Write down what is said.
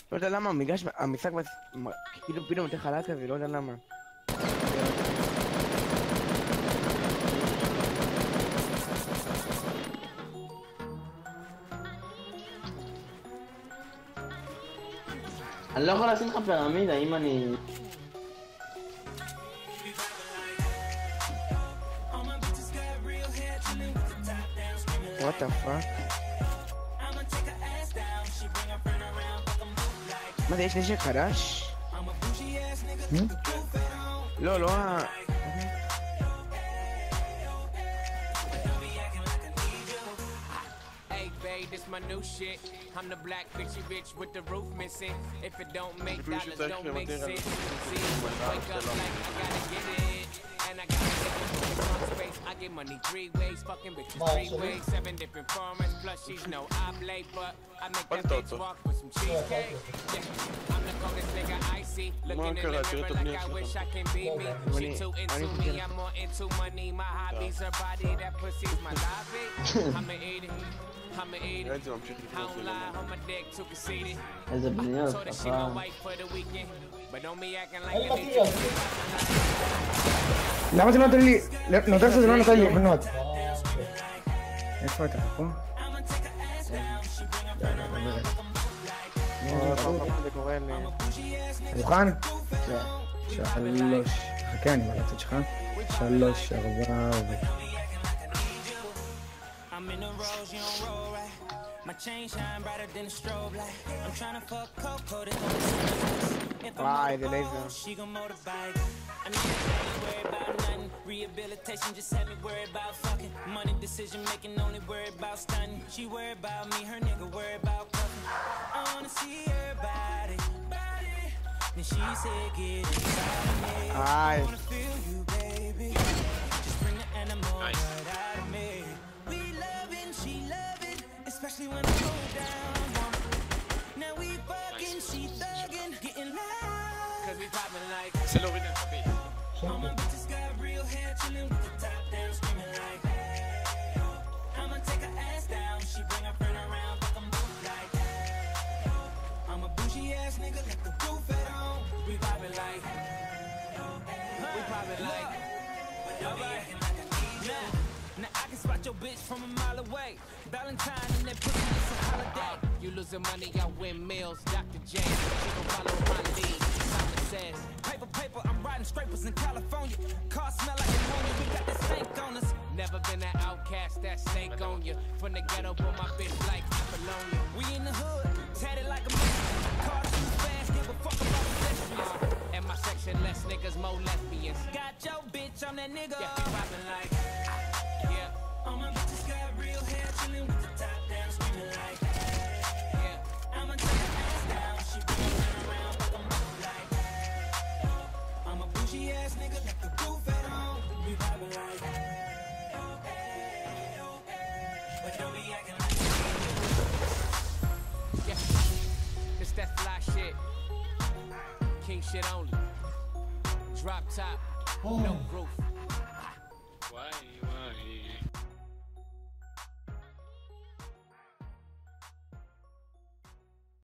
לא יודע למה, המגרש, המשחק כאילו פתאום יותר חלק כזה, לא יודע למה. אני לא יכול לשים לך פירמידה אם אני... What the fuck? מה זה, יש נשק חדש? לא, לא ה... This my new shit. I'm the black bitchy bitch with the roof missing. If it don't make dollars, don't make sense. See, wake up like I gotta get it, and I gotta get it from space. I get money 3 ways, fucking bitches 3 ways, 7 different formats. Plus she's no oblate, but I make that bitch walk with some cheesecake. Yeah, I'm the coldest nigga I see. Looking in the mirror like I wish I can be me. She too into me, I'm more into money. My hobby's her body, that pussy's my lobby. I'ma eat it. I'ma eat it. I don't lie on my dick too conceited. איזה בניות, Told her she my wife for the weekend, but don't be acting like you need למה זה לא נותן לי? נותן שזה לא נותן לי לבנות. איפה אתה? פה? מוכן? שלוש. חכה, אני מעלה את שלך. 3, 4 I'm in the rose, you don't roll right. My chain shine brighter than a strobe light. I'm trying to fuck Coco, this on the surface. If I'm motorboat, she gon' motorbike. I mean, I ain't worried about nothing. Rehabilitation just had me worried about fucking. Money decision making, only worried about stunning. She worried about me, her nigga worried about cuffing. I wanna see her body. Then she said, get inside of me. I wanna feel you, baby. Just bring the animal right out of me. She loving, especially when I go down. Now we fucking, she thugging, getting loud. Cause we poppin' like All my bitches got real hair, chillin' with the top down, screaming like I'ma take her ass down, she bring her friend around, fuck them both like I'm a bougie ass nigga, let the roof at home. we poppin' like Alright, now I can spot your bitch from a mile away. Valentine and that pussy, it's a holiday. You losing money, I win meals. Dr. James, she gon' follow my lead. Simon says, Paper, I'm riding scrapers in California. Car smell like ammonia, we got that stank on us. never been an outcast, that snake on you. From the ghetto, but my bitch like Apollonia. We in the hood, tatted like a Mexican. Car too fast, give a fuck about pedestrians. And my section, less niggas, more lesbians. Got your bitch, I'm that nigga. Yeah, we poppin' like All my bitches got real hair, chillin' with the top down, screaming like I'ma take her ass down, she bring her around, fuck them both like I'm a bougie ass nigga, let the roof at home. We poppin' like but don't be acting like It's that fly shit. King shit only. Drop top, no roof. Why?